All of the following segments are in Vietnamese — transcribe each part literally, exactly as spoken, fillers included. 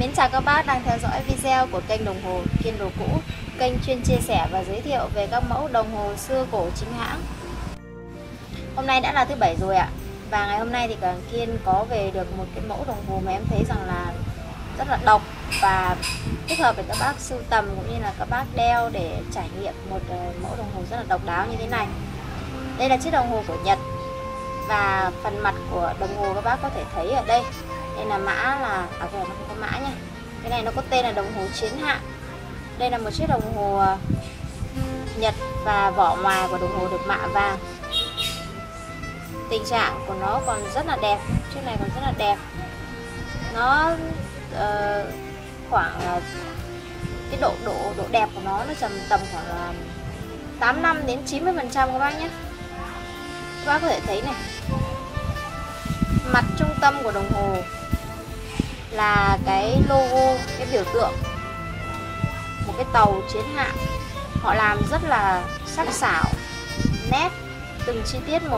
Mến chào các bác đang theo dõi video của kênh Đồng Hồ Kiên Đồ Cũ, kênh chuyên chia sẻ và giới thiệu về các mẫu đồng hồ xưa cổ chính hãng. Hôm nay đã là thứ bảy rồi ạ, và ngày hôm nay thì cả Kiên có về được một cái mẫu đồng hồ mà em thấy rằng là rất là độc và thích hợp để các bác sưu tầm cũng như là các bác đeo để trải nghiệm một mẫu đồng hồ rất là độc đáo như thế này. Đây là chiếc đồng hồ của Nhật và phần mặt của đồng hồ các bác có thể thấy ở đây. Đây là mã là à cái này nó không có mã nha. Cái này nó có tên là đồng hồ chiến hạm. Đây là một chiếc đồng hồ Nhật và vỏ ngoài của đồng hồ được mạ vàng. Tình trạng của nó còn rất là đẹp, chiếc này còn rất là đẹp. Nó uh, khoảng uh, cái độ độ độ đẹp của nó nó tầm tầm khoảng là tám mươi lăm đến chín mươi phần trăm các bác nhé. Các bác có thể thấy này. Mặt trung tâm của đồng hồ là cái logo, cái biểu tượng một cái tàu chiến hạm. Họ làm rất là sắc sảo, nét, từng chi tiết một.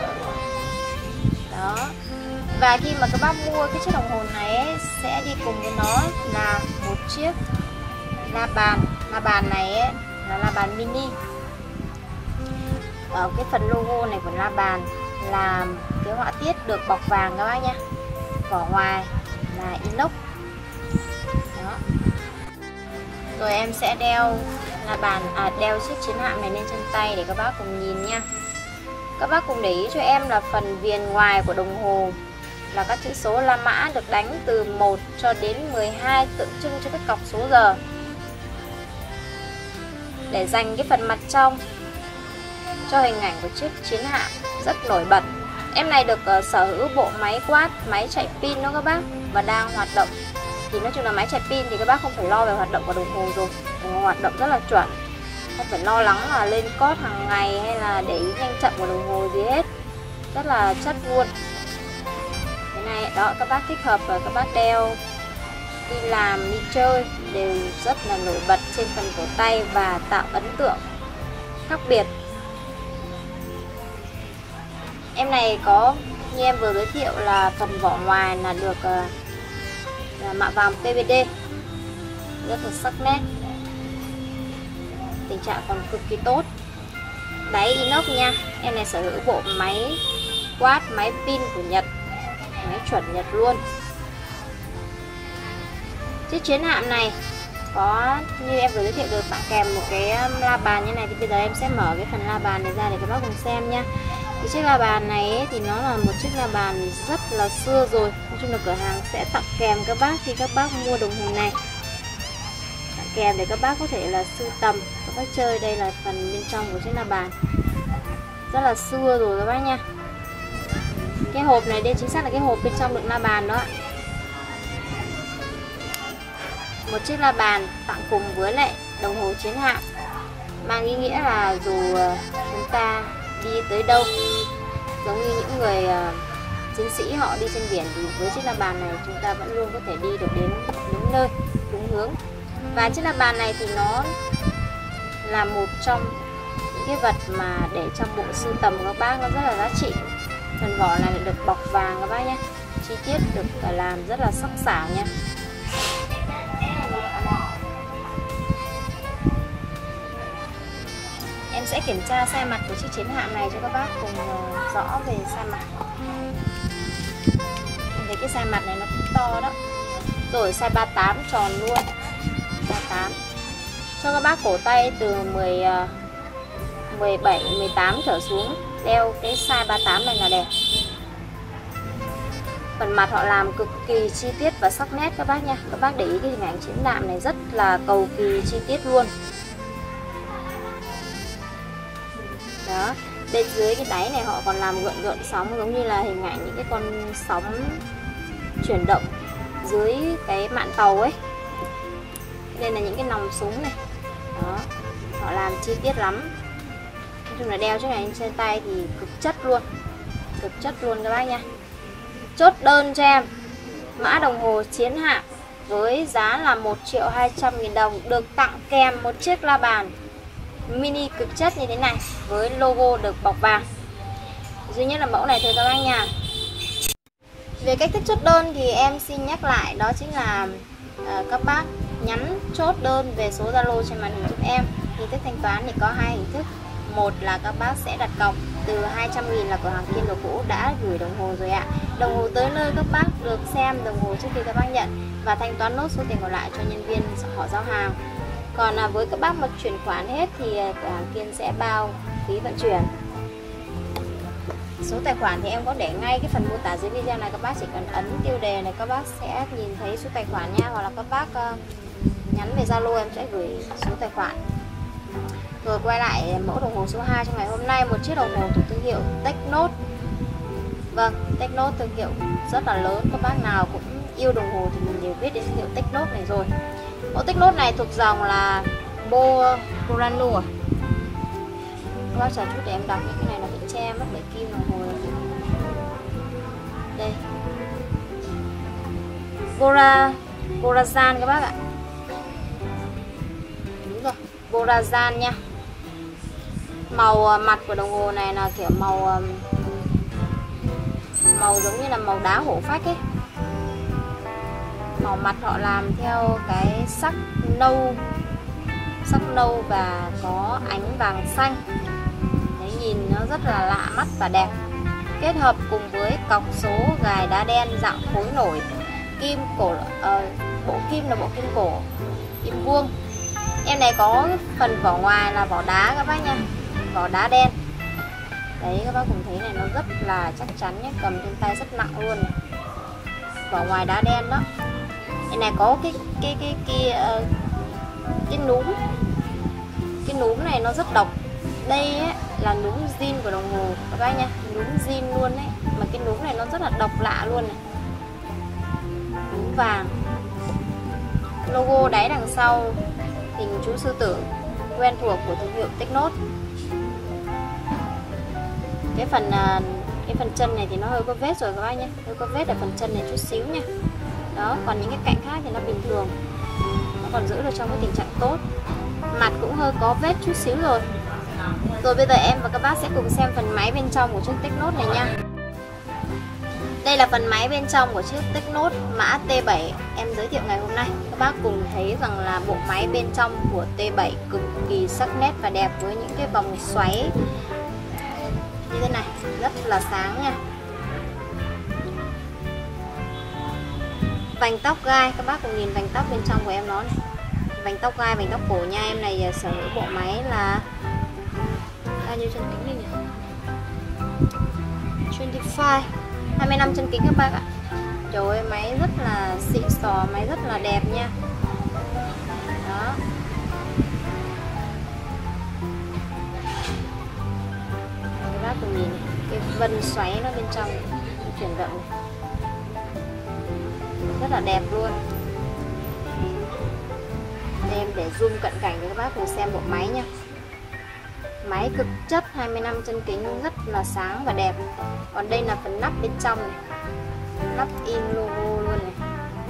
Đó. Và khi mà các bác mua cái chiếc đồng hồ này ấy, sẽ đi cùng với nó là một chiếc la bàn. La bàn này ấy, là la bàn mini. Ở cái phần logo này của la bàn là cái họa tiết được bọc vàng các bác nhé. Vỏ ngoài là inox. Đó. Rồi em sẽ đeo la bàn à đeo chiếc chiến hạm này lên chân tay để các bác cùng nhìn nha. Các bác cùng để ý cho em là phần viền ngoài của đồng hồ là các chữ số La Mã được đánh từ một cho đến mười hai, tượng trưng cho các cọc số giờ. Để dành cái phần mặt trong cho hình ảnh của chiếc chiến hạm rất nổi bật. Em này được uh, sở hữu bộ máy quát, máy chạy pin đó các bác, và đang hoạt động. Thì nói chung là máy chạy pin thì các bác không phải lo về hoạt động của đồng hồ rồi. Đồng hồ hoạt động rất là chuẩn, không phải lo lắng là lên cót hàng ngày hay là để ý nhanh chậm của đồng hồ gì hết. Rất là chất luôn. Cái này đó, các bác thích hợp và các bác đeo đi làm, đi chơi đều rất là nổi bật trên phần cổ tay và tạo ấn tượng khác biệt. Em này có, như em vừa giới thiệu, là phần vỏ ngoài là được uh, là mạ vàng pê vê đê, rất là sắc nét, tình trạng còn cực kỳ tốt. Đáy inox nha. Em này sở hữu bộ máy quát, máy pin của Nhật, máy chuẩn Nhật luôn. Chiếc chiến hạm này có, như em vừa giới thiệu, được tặng kèm một cái la bàn như này. Thì bây giờ em sẽ mở cái phần la bàn này ra để các bác cùng xem nha. Cái chiếc la bàn này ấy, thì nó là một chiếc la bàn rất là xưa rồi. Nói chung là cửa hàng sẽ tặng kèm các bác khi các bác mua đồng hồ này, tặng kèm để các bác có thể là sưu tầm, các bác chơi. Đây là phần bên trong của chiếc la bàn, rất là xưa rồi các bác nha. Cái hộp này đây chính xác là cái hộp bên trong đựng la bàn đó. Một chiếc la bàn tặng cùng với lại đồng hồ chiến hạm, mang ý nghĩa là dù chúng ta đi tới đâu, giống như những người uh, chiến sĩ họ đi trên biển, thì với chiếc la bàn này chúng ta vẫn luôn có thể đi được đến đúng nơi, đúng hướng. Và chiếc la bàn này thì nó là một trong những cái vật mà để trong bộ sưu tầm của các bác, nó rất là giá trị. Phần vỏ này được bọc vàng các bác nhé, chi tiết được làm rất là sắc sảo nha. Em sẽ kiểm tra size mặt của chiếc chiến hạm này cho các bác cùng rõ về size mặt. Em thấy cái size mặt này nó cũng to đó. Rồi size ba mươi tám tròn luôn, ba mươi tám. Cho các bác cổ tay từ mười, mười bảy, mười tám trở xuống, đeo cái size ba mươi tám này là đẹp. Phần mặt họ làm cực kỳ chi tiết và sắc nét các bác nha. Các bác để ý cái hình ảnh chiến hạm này rất là cầu kỳ chi tiết luôn. Đó, bên dưới cái đáy này họ còn làm gợn gợn sóng, giống như là hình ảnh những cái con sóng chuyển động dưới cái mạn tàu ấy. Đây là những cái nòng súng này. Đó, họ làm chi tiết lắm. Nói chung là đeo chiếc này trên tay thì cực chất luôn, cực chất luôn các bác nha. Chốt đơn cho em mã đồng hồ chiến hạm với giá là một triệu hai trăm nghìn đồng, được tặng kèm một chiếc la bàn mini cực chất như thế này với logo được bọc vàng. Duy nhất là mẫu này thôi các bác nha. Về cách thức chốt đơn thì em xin nhắc lại, đó chính là à, các bác nhắn chốt đơn về số Zalo trên màn hình giúp em. Hình thức thanh toán thì có hai hình thức. Một là các bác sẽ đặt cọc từ hai trăm nghìn là cửa hàng Kiên Đồ Cũ đã gửi đồng hồ rồi ạ. Đồng hồ tới nơi các bác được xem đồng hồ trước khi các bác nhận và thanh toán nốt số tiền còn lại cho nhân viên họ giao hàng. Còn à, với các bác mà chuyển khoản hết thì cửa hàng Kiên sẽ bao phí vận chuyển. Số tài khoản thì em có để ngay cái phần mô tả dưới video này, các bác chỉ cần ấn tiêu đề này các bác sẽ nhìn thấy số tài khoản nha, hoặc là các bác uh, nhắn về Zalo em sẽ gửi số tài khoản. Rồi quay lại mẫu đồng hồ số hai trong ngày hôm nay, một chiếc đồng hồ thuộc thương hiệu Technốt. Vâng, Technốt thương hiệu rất là lớn, các bác nào cũng yêu đồng hồ thì mình đều biết đến thương hiệu Technốt này rồi. Mẫu Technốt này thuộc dòng là Bo Boranu à? Các bác chờ chút để em đọc, những cái này nó bị che mất bởi kim đồng hồ này. Đây, Bora Borazan các bác ạ. Đúng rồi, Borazan nha. Màu mặt của đồng hồ này là kiểu màu màu giống như là màu đá hổ phách ấy. Màu mặt họ làm theo cái sắc nâu, sắc nâu và có ánh vàng xanh. Đấy, nhìn nó rất là lạ mắt và đẹp. Kết hợp cùng với cọc số gài đá đen dạng khối nổi, kim cổ, uh, bộ kim là bộ kim cổ, kim vuông. Em này có phần vỏ ngoài là vỏ đá các bác nha, vỏ đá đen. Đấy, các bác cùng thấy này, nó rất là chắc chắn nhé, cầm trên tay rất nặng luôn này. Vỏ ngoài đá đen đó. Em này có cái cái cái cái uh, cái núm, cái núm này nó rất độc. Đây ấy, là núm zin của đồng hồ các bác nha, núm zin luôn đấy, mà cái núm này nó rất là độc lạ luôn này. Núm vàng. Logo đáy đằng sau hình chú sư tử quen thuộc của thương hiệu Technốt. Cái phần cái phần chân này thì nó hơi có vết rồi các bác nhé, hơi có vết ở phần chân này chút xíu nha. Đó, còn những cái cạnh khác thì nó bình thường, nó còn giữ được trong cái tình trạng tốt. Mặt cũng hơi có vết chút xíu rồi. Rồi bây giờ em và các bác sẽ cùng xem phần máy bên trong của chiếc Technốt này nha. Đây là phần máy bên trong của chiếc Technốt mã T bảy em giới thiệu ngày hôm nay. Các bác cùng thấy rằng là bộ máy bên trong của T bảy cực kỳ sắc nét và đẹp, với những cái vòng xoáy như thế này, rất là sáng nha. Vành tóc gai, các bác cùng nhìn vành tóc bên trong của em nó này. Vành tóc gai, vành tóc cổ nha. Em này sở hữu bộ máy là bao nhiêu chân kính đây nhỉ? hai mươi lăm, hai mươi lăm chân kính các bác ạ. Trời ơi, máy rất là xịn sò, máy rất là đẹp nha. Đó. Các bác cùng nhìn cái vân xoáy nó bên trong chuyển động này, rất là đẹp luôn. Đây em để zoom cận cảnh cho các bác cùng xem bộ máy nha. Máy cực chất, hai mươi lăm chân kính, rất là sáng và đẹp. Còn đây là phần nắp bên trong này, nắp in logo luôn này.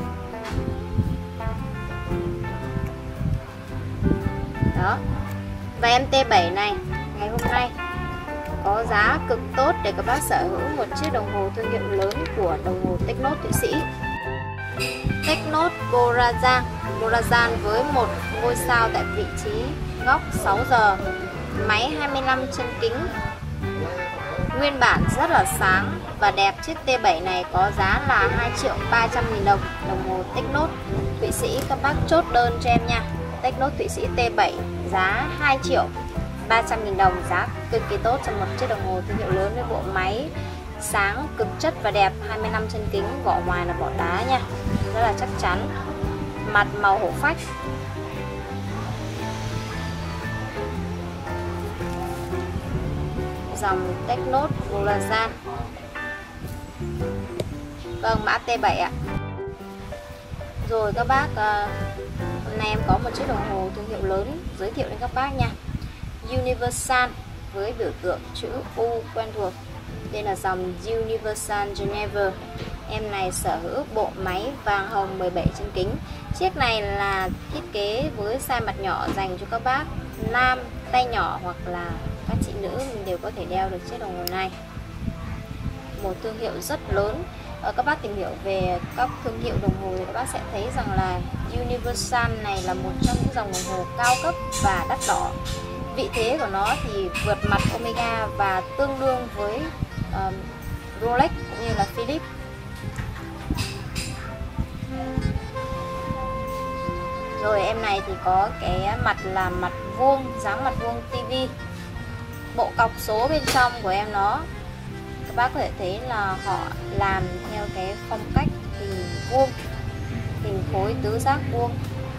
Đó. Và em T bảy này ngày hôm nay có giá cực tốt để các bác sở hữu một chiếc đồng hồ thương hiệu lớn của đồng hồ Technốt Thụy Sĩ. Technốt Borazan Borazan với một ngôi sao tại vị trí góc sáu giờ. Máy hai mươi lăm chân kính, nguyên bản rất là sáng và đẹp. Chiếc T bảy này có giá là hai triệu ba trăm nghìn đồng. Đồng hồ Technốt Thụy Sĩ, các bác chốt đơn cho em nha. Technốt Thụy Sĩ T bảy giá hai triệu ba trăm nghìn đồng, giá cực kỳ tốt cho một chiếc đồng hồ thương hiệu lớn với bộ máy sáng cực chất và đẹp. Hai mươi lăm chân kính, vỏ ngoài là vỏ đá nha, rất là chắc chắn. Mặt màu hổ phách. Dòng Technốt Borazan. Vâng, mã T bảy ạ. Rồi các bác, hôm nay em có một chiếc đồng hồ thương hiệu lớn giới thiệu đến các bác nha. Universal với biểu tượng chữ U quen thuộc. Đây là dòng Universal Geneva. Em này sở hữu bộ máy vàng hồng mười bảy chân kính. Chiếc này là thiết kế với size mặt nhỏ dành cho các bác nam tay nhỏ hoặc là các chị nữ mình đều có thể đeo được chiếc đồng hồ này. Một thương hiệu rất lớn. Ờ, các bác tìm hiểu về các thương hiệu đồng hồ thì các bác sẽ thấy rằng là Universal này là một trong những dòng đồng hồ cao cấp và đắt đỏ. Vị thế của nó thì vượt mặt Omega và tương đương với uh, Rolex cũng như là Philips. Rồi em này thì có cái mặt là mặt vuông, dáng mặt vuông tivi. Bộ cọc số bên trong của em nó, các bác có thể thấy là họ làm theo cái phong cách hình vuông, hình khối tứ giác vuông.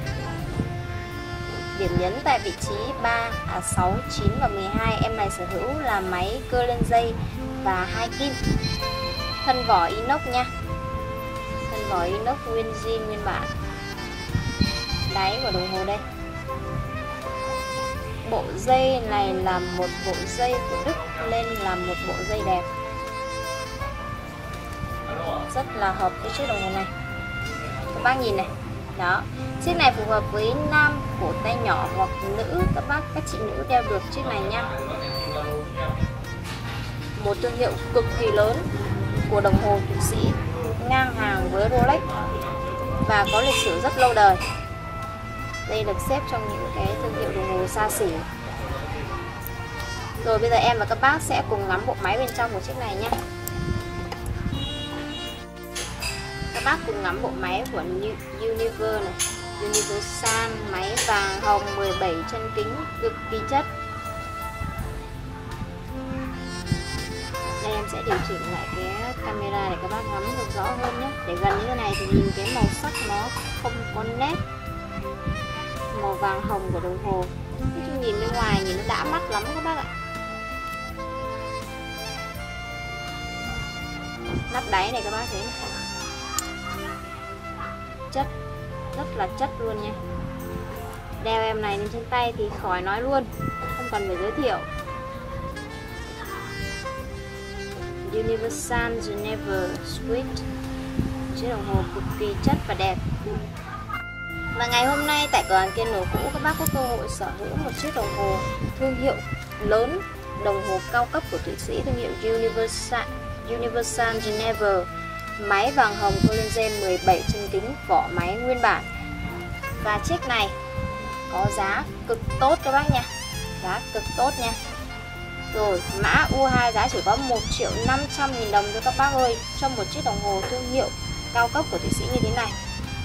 Điểm nhấn tại vị trí ba, à, sáu, chín và mười hai. Em này sở hữu là máy cơ lên dây và hai kim. Thân vỏ inox nha. Thân vỏ inox nguyên zin nguyên bản. Đáy của đồng hồ đây. Bộ dây này là một bộ dây của Đức lên là một bộ dây đẹp, rất là hợp với chiếc đồng hồ này. Các bác nhìn này, đó, chiếc này phù hợp với nam cổ tay nhỏ hoặc nữ, các bác các chị nữ đeo được chiếc này nha. Một thương hiệu cực kỳ lớn của đồng hồ Thụy Sĩ, ngang hàng với Rolex và có lịch sử rất lâu đời. Đây được xếp trong những cái thương hiệu đồng hồ xa xỉ. Rồi bây giờ em và các bác sẽ cùng ngắm bộ máy bên trong của chiếc này nhé. Các bác cùng ngắm bộ máy của Univer này, Universal, máy vàng hồng mười bảy chân kính cực kỳ chất. Đây em sẽ điều chỉnh lại cái camera để các bác ngắm được rõ hơn nhé. Để gần như thế này thì nhìn cái màu sắc nó không có nét màu vàng hồng của đồng hồ. Nói chung nhìn bên ngoài nhìn nó đã mắt lắm các bác ạ. Nắp đáy này các bác thấy này. Chất, rất là chất luôn nha. Đeo em này lên trên tay thì khỏi nói luôn, không cần phải giới thiệu. Universal Geneva Swift, chiếc đồng hồ cực kỳ chất và đẹp. Và ngày hôm nay tại cửa hàng Kiên Đồ Cũ, các bác có cơ hội sở hữu một chiếc đồng hồ thương hiệu lớn, đồng hồ cao cấp của Thụy Sĩ, thương hiệu Universal, Universal Geneva, máy vàng hồng collagen mười bảy chân kính, vỏ máy nguyên bản. Và chiếc này có giá cực tốt các bác nha, giá cực tốt nha. Rồi mã U hai giá chỉ có một triệu năm trăm nghìn đồng thôi các bác ơi, cho một chiếc đồng hồ thương hiệu cao cấp của Thụy Sĩ như thế này.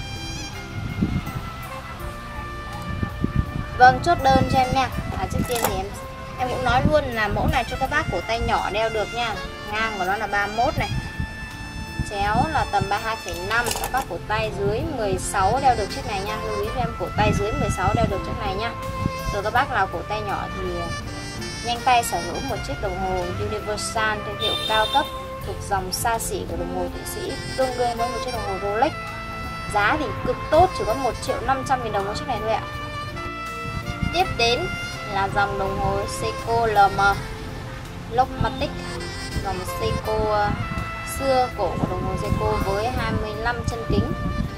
Vâng, chốt đơn cho em nha. À, trước tiên thì em em cũng nói luôn là mẫu này cho các bác cổ tay nhỏ đeo được nha. Ngang của nó là ba mươi mốt này, chéo là tầm ba mươi hai phẩy năm. Các bác cổ tay dưới mười sáu đeo được chiếc này nha. Lưu ý cho em cổ tay dưới mười sáu đeo được chiếc này nha. Rồi các bác nào cổ tay nhỏ thì nhanh tay sở hữu một chiếc đồng hồ Universal thương hiệu cao cấp thuộc dòng xa xỉ của đồng hồ Thụy Sĩ, tương đương với một chiếc đồng hồ Rolex. Giá thì cực tốt, chỉ có một triệu năm trăm nghìn đồng một chiếc này thôi ạ. Tiếp đến là dòng đồng hồ Seiko lờ em Logmatic, dòng Seiko xưa cổ của đồng hồ Seiko với hai mươi lăm chân kính.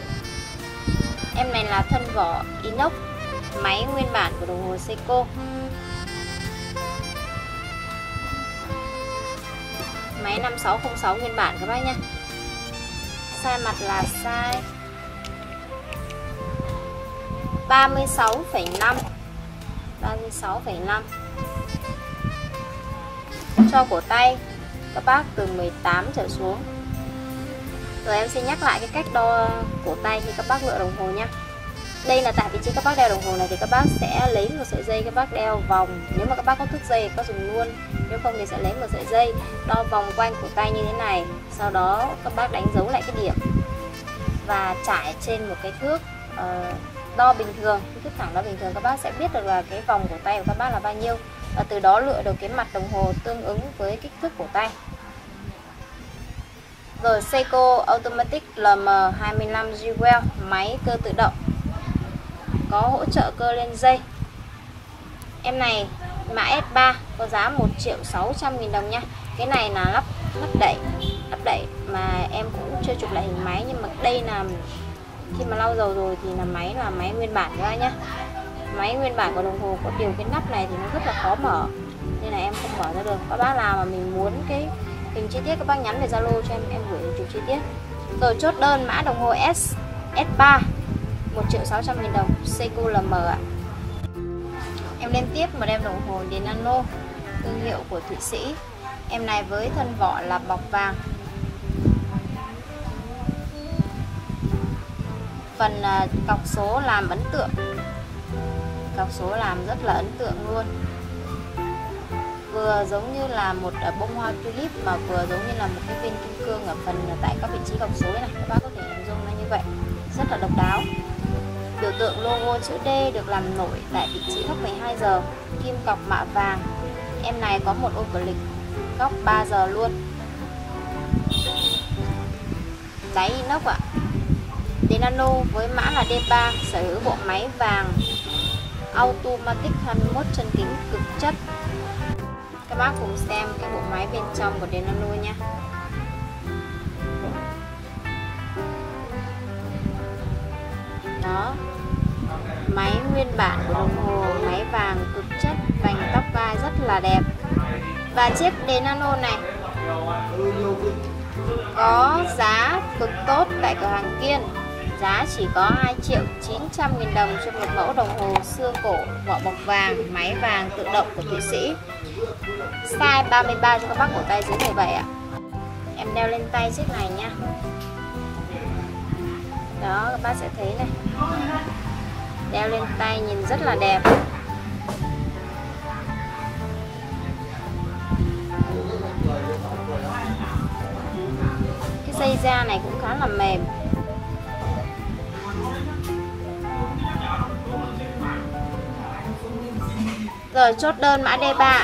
Em này là thân vỏ inox, máy nguyên bản của đồng hồ Seiko. Máy năm sáu không sáu nguyên bản các bác nhé. Size mặt là size ba mươi sáu phẩy năm, ba mươi sáu phẩy năm. Cho cổ tay các bác từ mười tám trở xuống. Rồi em xin nhắc lại cái cách đo cổ tay khi các bác lựa đồng hồ nhé. Đây là tại vị trí các bác đeo đồng hồ này thì các bác sẽ lấy một sợi dây các bác đeo vòng. Nếu mà các bác có thước dây thì các bác dùng luôn, nếu không thì sẽ lấy một sợi dây đo vòng quanh cổ tay như thế này. Sau đó các bác đánh dấu lại cái điểm và trải trên một cái thước uh, đo bình thường, cái thước thẳng đo bình thường, các bác sẽ biết được là cái vòng cổ tay của các bác là bao nhiêu, và từ đó lựa được cái mặt đồng hồ tương ứng với kích thước cổ tay. Rồi Seiko Automatic lờ em hai mươi lăm Jewel, máy cơ tự động, có hỗ trợ cơ lên dây. Em này mã S ba có giá một triệu sáu trăm nghìn đồng nha. Cái này là lắp lắp đẩy, lắp đẩy mà em cũng chưa chụp lại hình máy, nhưng mà đây là khi mà lau dầu rồi thì là máy là máy nguyên bản các bác nhá. Máy nguyên bản của đồng hồ, có điều cái nắp này thì nó rất là khó mở nên là em không mở ra được. Các bác nào mà mình muốn cái Hình chi tiết các bác nhắn về Zalo cho em, em gửi hình chụp chi tiết. Rồi chốt đơn mã đồng hồ S S3, một triệu sáu trăm nghìn đồng, Seiko L M ạ. Em lên tiếp một em đồng hồ Denano, thương hiệu của Thụy Sĩ. Em này với thân vỏ là bọc vàng. Phần cọc số làm ấn tượng, cọc số làm rất là ấn tượng luôn. Vừa giống như là một bông hoa tulip mà vừa giống như là một cái viên kim cương ở phần tại các vị trí cọc số này. Các bác có thể hình dung nó như vậy, rất là độc đáo. Biểu tượng logo chữ D được làm nổi tại vị trí góc mười hai giờ, kim cọc mạ vàng. Em này có một ô cửa lịch góc ba giờ luôn. Đáy inox ạ. Denano với mã là D ba, sở hữu bộ máy vàng automatic hai mươi mốt chân kính cực chất. Các bác cùng xem cái bộ máy bên trong của Denano nha. Đó, máy nguyên bản của đồng hồ, máy vàng cực chất, vành tóc vai rất là đẹp. Và chiếc Denano này có giá cực tốt tại cửa hàng Kiên. Giá chỉ có hai triệu chín trăm nghìn đồng cho một mẫu đồng hồ xưa cổ, vỏ bọc vàng, máy vàng tự động của Thụy Sĩ. Size ba mươi ba cho các bác cổ tay dưới mười bảy ạ. Em đeo lên tay chiếc này nha. Đó, các bác sẽ thấy này. Đeo lên tay nhìn rất là đẹp. Cái dây da này cũng khá là mềm. Rồi chốt đơn mã D ba,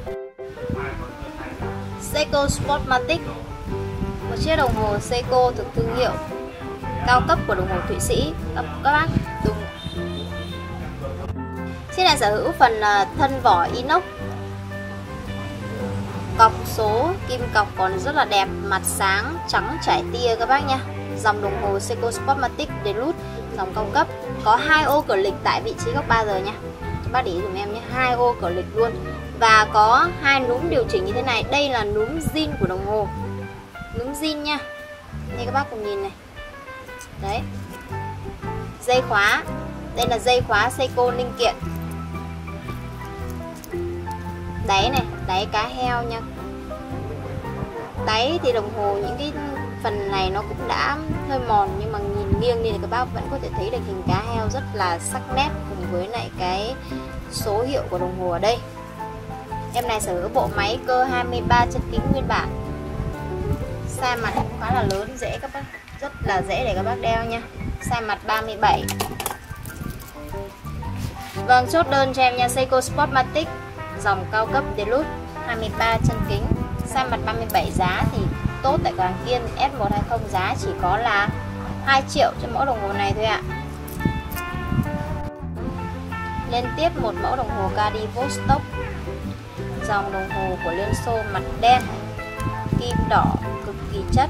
Seiko Sportmatic, một chiếc đồng hồ Seiko thuộc thương hiệu cao cấp của đồng hồ Thụy Sĩ. Các bác dùng. Chiếc này sở hữu phần thân vỏ inox, cọc số kim cọc còn rất là đẹp, mặt sáng trắng trải tia các bác nha. Dòng đồng hồ Seiko Sportmatic Deluxe, dòng cao cấp, có hai ô cửa lịch tại vị trí góc ba giờ nha. Các bác để ý dùm em nhé, hai ô cửa lịch luôn. Và có hai núm điều chỉnh như thế này. Đây là núm zin của đồng hồ, núm zin nha. Đây các bác cùng nhìn này. Đấy, dây khóa, đây là dây khóa Seiko linh kiện. Đáy này, đáy cá heo nha. Đáy thì đồng hồ những cái phần này nó cũng đã hơi mòn, nhưng mà nhìn nghiêng đi thì các bác vẫn có thể thấy được hình cá heo rất là sắc nét cùng với lại cái số hiệu của đồng hồ ở đây. Em này sở hữu bộ máy cơ hai mươi ba chân kính nguyên bản. Size mặt cũng khá là lớn, dễ các bác, rất là dễ để các bác đeo nha. Size mặt ba mươi bảy. Vâng, chốt đơn cho em nha, Seiko Sportmatic, dòng cao cấp Deluxe, hai mươi ba chân kính, size mặt ba mươi bảy. Giá thì tốt tại cửa hàng Kiên. S một hai không giá chỉ có là hai triệu cho mẫu đồng hồ này thôi ạ. Lên tiếp một mẫu đồng hồ Cadi Vostok, dòng đồng hồ của Liên Xô, mặt đen, kim đỏ, cực kỳ chất.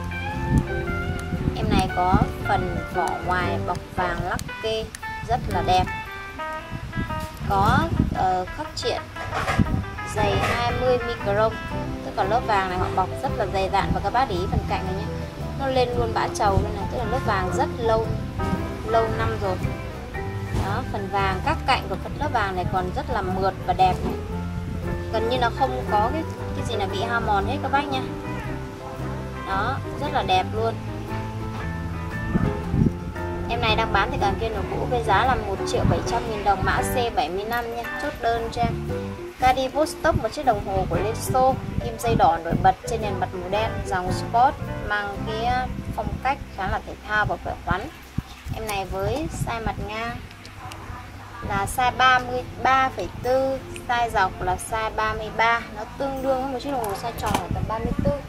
Em này có phần vỏ ngoài bọc vàng lắc kê rất là đẹp. Có uh, khắc triện dày hai mươi micron, tức là lớp vàng này họ bọc rất là dày dặn. Và các bác để ý phần cạnh này nhé, nó lên luôn bã trầu nên là tức là lớp vàng rất lâu lâu năm rồi. Đó, phần vàng, các cạnh của phần lớp vàng này còn rất là mượt và đẹp này. Gần như là không có cái cái gì là bị hao mòn hết các bác nha. Đó, rất là đẹp luôn. Em này đang bán tại cửa hàng Kiên đồ cũ với giá là một triệu bảy trăm nghìn đồng, mã C bảy mươi lăm nha. Chốt đơn cho em. Cadi Vostok, một chiếc đồng hồ của Liên Xô, kim dây đỏ nổi bật trên nền mặt màu đen, dòng sport, mang cái phong cách khá là thể thao và khỏe khoắn. Em này với size mặt ngang là size ba mươi ba phẩy bốn, size dọc là size ba mươi ba, nó tương đương với một chiếc đồng hồ size tròn ở tầm ba mươi tư.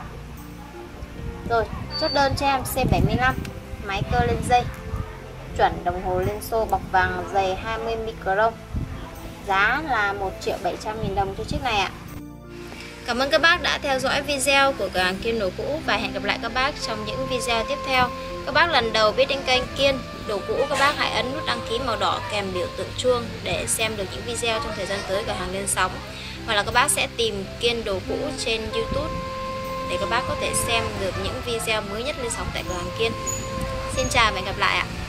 Rồi, chốt đơn cho em C bảy mươi lăm, máy cơ lên dây, chuẩn đồng hồ Liên Xô, bọc vàng dày hai mươi micron. Giá là một triệu bảy trăm nghìn đồng cho chiếc này ạ. Cảm ơn các bác đã theo dõi video của cửa hàng Kiên đồ cũ và hẹn gặp lại các bác trong những video tiếp theo. Các bác lần đầu biết đến kênh Kiên đồ cũ, các bác hãy ấn nút đăng ký màu đỏ kèm biểu tượng chuông để xem được những video trong thời gian tới cửa hàng lên sóng. Hoặc là các bác sẽ tìm Kiên đồ cũ trên YouTube để các bác có thể xem được những video mới nhất lên sóng tại cửa hàng Kiên. Xin chào và hẹn gặp lại ạ.